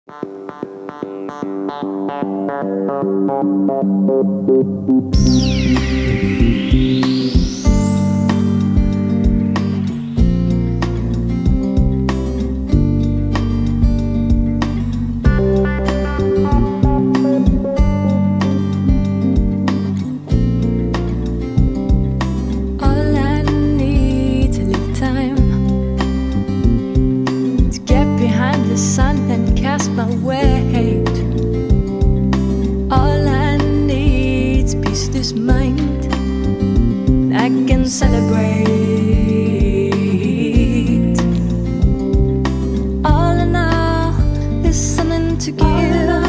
Sun and cast my weight. All I need's peace, mind. I can celebrate. All in all, there's something to give.